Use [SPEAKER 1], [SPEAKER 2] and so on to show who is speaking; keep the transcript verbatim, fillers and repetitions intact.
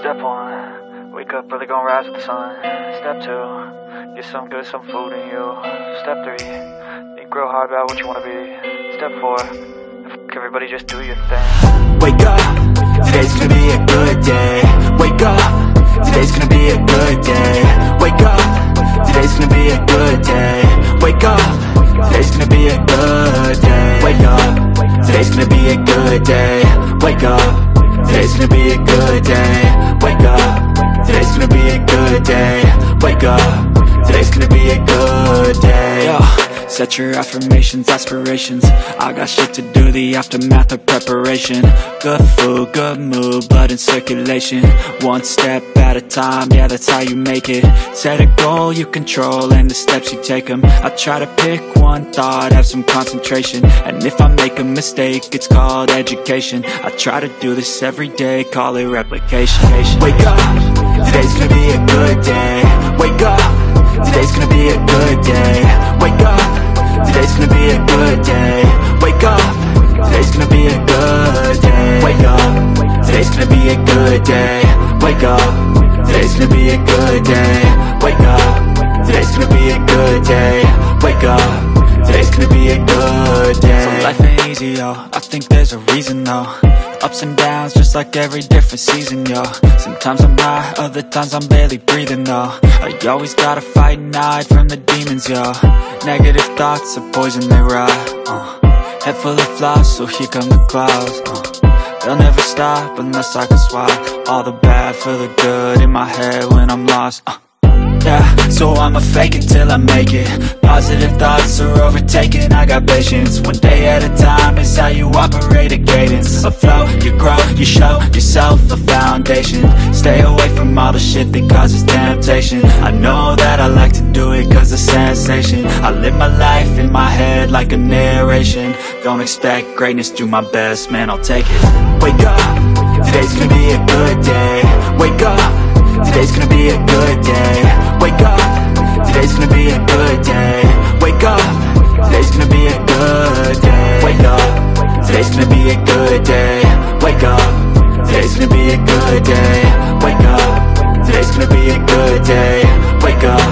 [SPEAKER 1] Step one, wake up early, gonna rise with the sun. Step two, get some good, some food in you. Step three, think real hard about what you wanna be. Step four, fuck everybody, just do your thing.
[SPEAKER 2] Wake up, today's gonna be a good day. Wake up, today's gonna be a good day. Wake up, today's gonna be a good day. Wake up, today's gonna be a good day. Wake up, today's gonna be a good day. Wake up, today's gonna be a good day. Wake up, today's gonna be a good day. Wake up, today's gonna be a good day. Yo, set your affirmations, aspirations. I got shit to do, the aftermath of preparation. Good food, good mood, blood in circulation. One step at a time, yeah, that's how you make it. Set a goal you control and the steps you take them. I try to pick one thought, have some concentration. And if I make a mistake, it's called education. I try to do this every day, call it replication. Wake up, today's gonna be a good day. Wake up, today's gonna be a good day. Wake up, today's gonna be a good day. Wake up, today's gonna be a good day. Wake up, today's gonna be a good day. Wake up, today's gonna be a good day. Wake up, today's gonna be a good day. Wake up, today's gonna be a good day. So life ain't easy, yo, I think there's a reason though. Ups and downs, just like every different season, yo. Sometimes I'm high, other times I'm barely breathing, though. I always gotta fight and hide from the demons, yo. Negative thoughts are poison, they rot, uh. Head full of flies, so here come the clouds, uh. They'll never stop unless I can swap all the bad for the good in my head when I'm lost, uh. Yeah, so I'ma fake it till I make it. Positive thoughts are overtaken, I got patience. One day at a time is how you operate a cadence. A flow, you grow, you show yourself a foundation. Stay away from all the shit that causes temptation. I know that I like to do it cause it's sensation. I live my life in my head like a narration. Don't expect greatness, do my best, man, I'll take it. Wake up, today's gonna be a good day. Wake up, today's gonna be a good day. Wake up, today's gonna be a good day. Wake up, today's gonna be a good day. Wake up, today's gonna be a good day. Wake up, today's gonna be a good day. Wake up, today's gonna be a good day. Wake up,